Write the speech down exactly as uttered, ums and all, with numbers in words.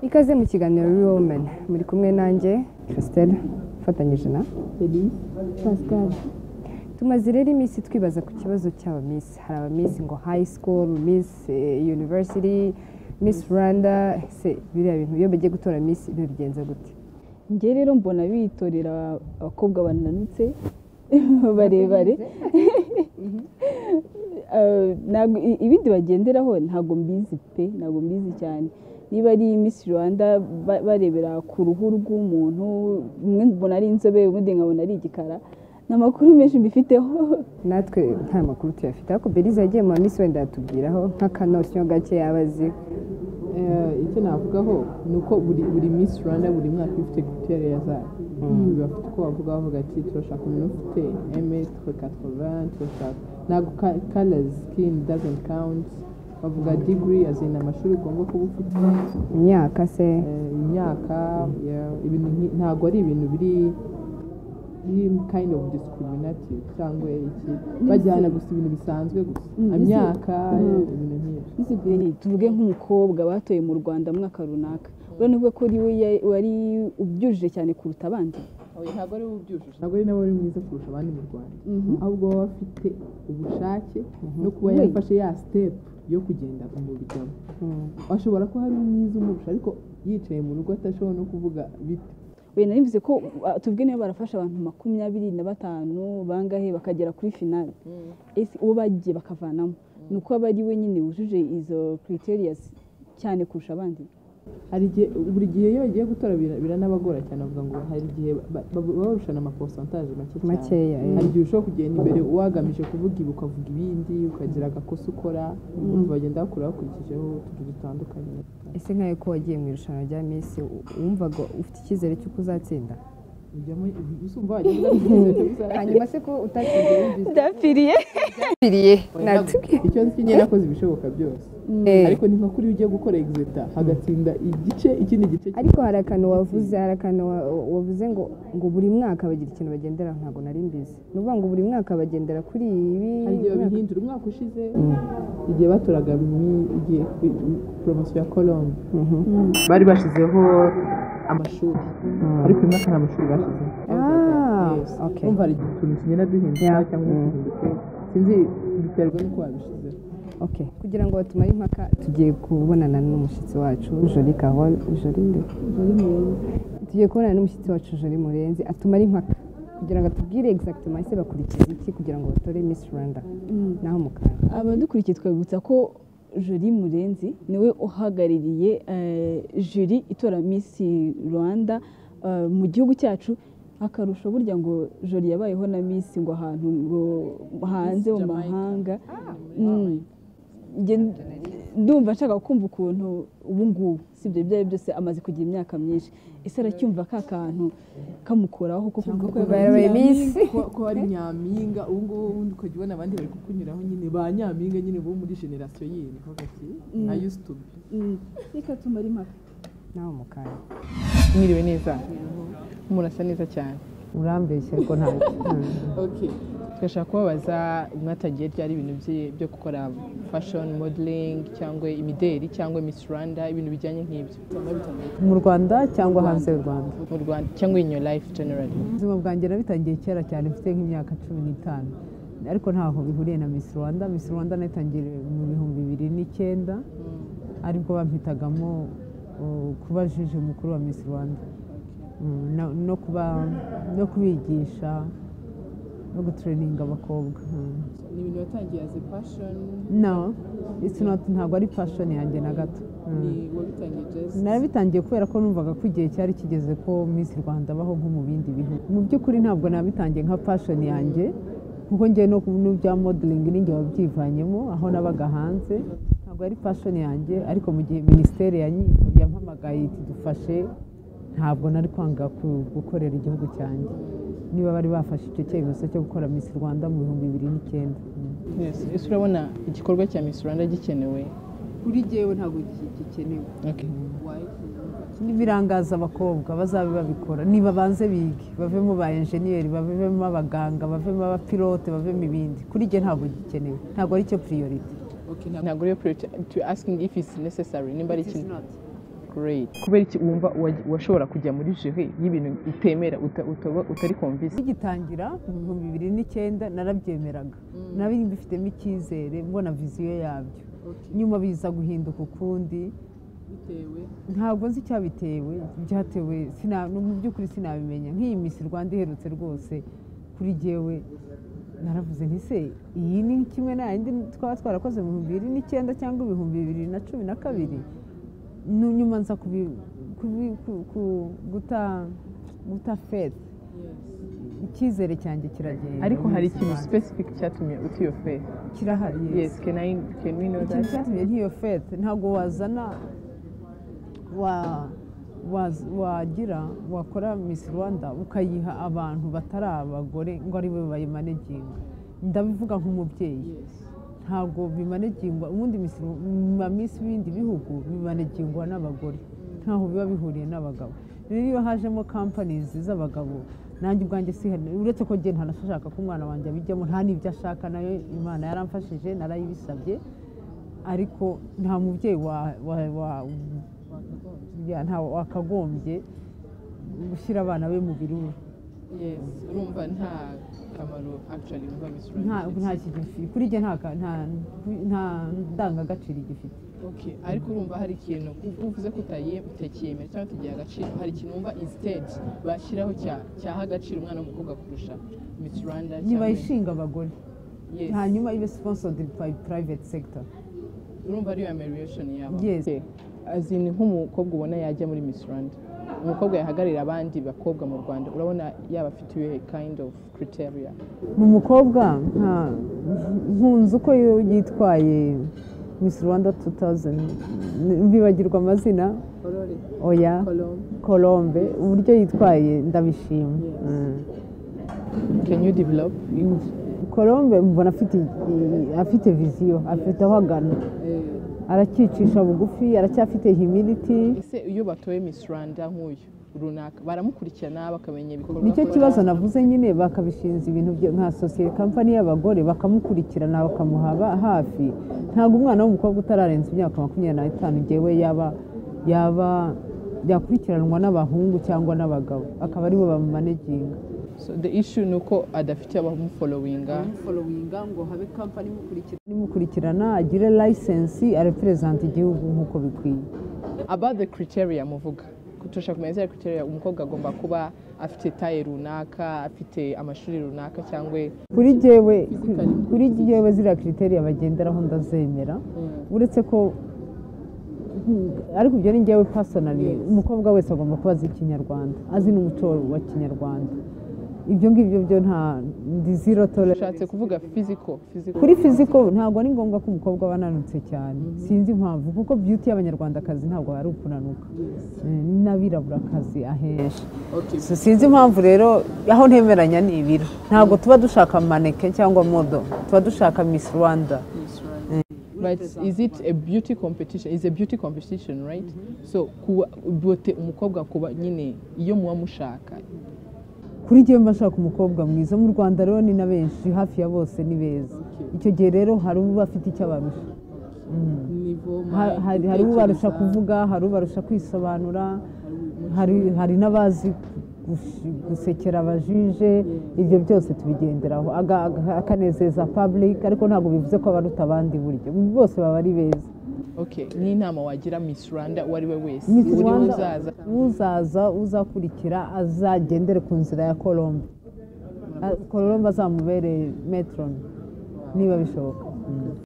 Ikaze mu kiganiro Real Women muri kumwe nanjye Christelle fatanyije na Eddie Pascal. Tumaze rero iminsi twibaza ku kibazo cy'aba Miss. Hari aba Miss ngo high school, Miss eh, university, Miss Rwanda, se biriya bintu iyo bagiye gutora Miss ibyo bigenza gute? Nge rero mbona bitorera abakobwa bananutse barebare ibindi bagenderaho ntago mbizi pe ntago mbizi cyane. Niba ari Miss Rwanda barebera ku ruhu rw'umuntu, umwe mbona ari inzobe, ubundi nkabona ari igikara. Namakuru menshi mbifiteho. Natwe nta makuru tuyafite, ariko Belize yagiye mu Miss wenda yatubwiraho nk'akanosyo gake yabazi. Icyo navugaho ni uko buri buri Miss Rwanda buri mwaka ifite criteria zayo. Bafite uko bavuga bavuga ati turashaka umuntu ufite un mètre quatre-vingts, turashaka ntabwo colors skin doesn't count. Bavuga degree azina amashuri ugomba kuba ufite, imyaka se imyaka ibintu ntabwo ari ibintu biri kind of discriminative cyangwa iki bajyana gusa ibintu bisanzwe gusa imyaka ibintu nk'ibyo. Tuvuge nk'umukobwa batoye mu Rwanda mwaka runaka, urabona ko ari we wari ubyujije cyane kuruta abandi. Ntabwo ari ubyujuje, ntabwo ari nawe uri mwiza kurusha abandi mu Rwanda, ahubwo baba bafite ubushake no kuba yafashe ya step yo kugenda mu bijyamo. Ashobora ko hari umwiza umurusha ariko yicaye mu rugo atashobora no kuvuga bite. We narivuze ko tuvuge niyo barafasha abantu makumyabiri na batanu bangahe bakagera kuri finale, ese uwo bagiye bakavanamo nuko aba ari we nyine wujuje izo criteria cyane kurusha abandi. Hari igihe buri gihe iyo bagiye gutora biranabagora cyane, avuga ngo hari igihe barushana ama pourcentage make cyane. Hari igihe ushobora kugenda imbere wagamije kuvuga ibi ukavuga ibindi ukagira agakosa ukora, bagenda bakura bakurikijeho utuntu dutandukanye. Ese nkayo ko wagiye mu irushanwa rya Miss wumvaga ufite icyizere cy'uko uzatsinda? Hanyuma se ko utatsindiye ndapfiriye ndapfiriye icyo nzi nyine nakoze ibishoboka byose, ariko ni nka kuri ugiye gukora exeta hagatsinda igice ikindi gice. Ariko hari akantu wavuze hari akantu wavuze ngo ngo buri mwaka bagira ikintu bagendera, ntabwo nari mbizi. Ni ukuvuga ngo buri mwaka bagendera kuri ibi. Hari igihe babihindura. Umwaka ushize igihe batoraga igihe promotion ya Colombe bari bashizeho amashuri, ariko uyu mwaka nta mashuri bashizeho. Umva hari igituntu kigenda duhinduka cyangwa duhinduke, sinzi biterwa n'uko wabishizeho. Okay, kugira ngo batumare impaka tugiye kubonana n'umushyitsi wacu Julie Carole Julie Murenzi. Tugiye kubonana n'umushyitsi wacu Julie Murenzi atumare impaka kugira ngo atubwire exactement ese bakurikiza iki kugira ngo batore Miss Rwanda. Naho mukanya abadukurikiye twabutsa ko Julie Murenzi niwe uhagarariye jury itora Miss Rwanda mu gihugu cyacu. Akarusho burya ngo Julie yabayeho na Miss ngo ahantu ngo hanze mu mahanga. Ndumva nshaka kumva ukuntu ubu ngubu sibyo byaye byose amaze kugira imyaka myinshi, ese aracyumva ka kantu kamukoraho kuko kuvuga ko yabaye Miss ko ari nyampinga. Ubu ngubu undi ukajya ubona abandi bari kukunyuraho nyine ba nyampinga nyine bo muri generation yindi hagati I used to be. Reka tumare impaka naho mukanya. Mwiriwe neza, murasa neza cyane. Urambeshye ariko ntabwo. Okay, twashaka kubabaza mwatagiye ryari ibintu byo gukora fashion modeling cyangwa imideri cyangwa Miss Rwanda, ibintu bijyanye nk'ibyo mu Rwanda cyangwa hanze y'u Rwanda? Mu Rwanda cyangwa in your life generally. Ubuzima bwanjye nabitangiye kera cyane, mfite nk'imyaka cumi n'itanu, ariko ntaho bihuriye na Miss Rwanda. Miss Rwanda natangiye mu bihumbi bibiri n'icyenda, aribwo bampitagamo kuba jije mukuru wa Miss Rwanda, no kuba no kubigisha no gutraininga abakobwa. Ni ibintu watangiye as a passion? No, it's not, ntabwo ari passion yanjye na gato. Ni wabitangiye just? Nabitangiye kubera ko numvaga ko igihe cyari kigeze ko Miss Rwanda baho nko mu bindi bihugu. Mu by'ukuri ntabwo nabitangiye nka passion yanjye, kuko ngiye no bya modeling ninjye wabyivanyemo aho nabaga hanze. Ntabwo ari passion yanjye, ariko mu gihe ministeri yampamagaye iti dufashe, ntabwo nari kwanga gukorera igihugu cyanjye niba bari bafashe icyo cyemezo cyo gukora Miss Rwanda mu bihumbi bibiri n'icyenda. Yes, ese urabona igikorwa cya Miss Rwanda gikenewe? Kuri jewe ntabwo gikenewe. Okay. Why? Nibirangaza abakobwa bazabe babikora, niba banze bige bavemo ba engineer, bavemo abaganga, bavemo abapilote, bavemo ibindi. Kuri je ntabwo gikenewe, ntabwo ari cyo priority. Okay, ntabwo ari priority. To asking if it's necessary, nimba ari ikintu. great. Kubera iki wumva washobora kujya muri jury y'ibintu itemera utari convinced? Igitangira mu bihumbi bibiri n'icyenda narabyemeraga, nari mbifitemo icyizere mbona viziyo yabyo. Nyuma biza guhinduka ukundi bitewe ntabwo nzi icyabitewe, byatewe mu by'ukuri sinabimenya. Nk'iyi Miss Rwanda iherutse rwose kuri jyewe naravuze nti se iyi ni kimwe na yindi twaba twarakoze mu bihumbi bibiri n'icyenda cyangwa ibihumbi bibiri na cumi na kabiri. Nyuma nza guta faith, icyizere cyanjye kiragenda. Ariko hari ikintu specific cyatumye uti iyo faith? Kirahari. Yes, can I can we know that? Ikintu cyatumye ntiyo faith ntabwo wazana wagira wakora Miss Rwanda ukayiha abantu batari abagore ngo ari bo bayimaneginga. Ndabivuga nk'umubyeyi, ntabwo bimanegingwa. Ubundi Miss b'ibindi bihugu bimanegingwa n'abagore, ntaho biba bihuriye n'abagabo. Rero iyo hajemo companies z'abagabo, nanjye ubwanjye si uretse ko njye ntanashaka ko umwana wanjye abijyamo, nta n'ibyo ashaka, nayo Imana yaramfashije narayibisabye. Ariko nta mubyeyi wakagombye gushyira abana be mu biruru. Yes, urumva nta kamaro actually umva Miss Rwanda nta kigifite kuri njye, nta ndangagaciro igifite. Okay, ariko urumva hari ikintu uvuze ko utakiyemera cyangwa tugiye agaciro, hari ikintu wumva instead bashyiraho cyaha agaciro umwana w'umukobwa kurusha Miss Rwanda? Nibayishinga abagore, hanyuma ibe sponsored by private sector. Urumva ariyo amelioration yabo? Yes. Azini nk'umukobwa ubona yajya muri Miss Rwanda, umukobwa yahagarira abandi bakobwa mu Rwanda, urabona yaba afite iyo kind of criteria? Ni umukobwa nkunze uko yitwaye Miss Rwanda two thousand, mbibagirwa amazina. Oya, Colombe, uburyo yitwaye ndabishima. Can you develop? Colombe mbona afite viziyo, afite aho agana, arakicisha bugufi, aracyafite humility. Ese iyo batoye Miss Rwanda nk'uyu runaka baramukurikirana bakamenya ibikorwa? Nicyo kibazo navuze nyine, bakabishinza ibintu nka societe company y'abagore, bakamukurikirana bakamuha hafi. Ntabwo umwana w'umukobwa utararenza imyaka makumyabiri n'itanu ngewe yaba yaba yakurikiranwa n'abahungu cyangwa n'abagabo, akaba aribo bamumaneginga. So the issue nuko adafite abamufollowinga followinga ngo habe company imukurikirana, agire license, arepresent igihugu nk'uko bikwiye. About the criteria muvuga, kutusha kumenya criteria umukobwa agomba kuba afite taye runaka, afite amashuri runaka cyangwa kuri jewe kuri jewe zira criteria bagenderaho ndazemera. Uretse ko ariko ibyo ni njyewe personally, umukobwa wese agomba kuba azi Ikinyarwanda, azi n'umuco wa Kinyarwanda. Ibyo ngibyo byo nta ndi zero tolerance. Ushatse kuvuga physical physical kuri physical ntabwo ari ngombwa ko umukobwa abananutse cyane. Sinzi impamvu, kuko beauty y'abanyarwandakazi ntabwo ari ukunanuka, n'abiraburakazi ahenshi. So sinzi impamvu rero aho ntemeranya ni ibiro. Ntabwo tuba dushaka maneke cyangwa model, tuba dushaka Miss Rwanda. But is it a beauty competition? Is a beauty competition, right? So bote umukobwa kuba nyine iyo muwa mushaka. Kuri gihe mbashaka umukobwa mwiza mu Rwanda rero ni na benshi, hafi ya bose ni beza. Icyo gihe rero hari ubu bafite icyo barusha. Hari ubu barusha kuvuga, hari ubu barusha kwisobanura, hari n'abazi gusekera abajije. Ibyo byose tubigenderaho, akanezeza public, ariko ntabwo bivuze ko abaruta abandi buryo. Bose baba ari beza. Okay, ni inama wagira Miss Rwanda uwari we wese uri uzaza uzaza uzakurikira azagendere ku nzira ya Colombe. Colombe azamubere metron niba bishoboka.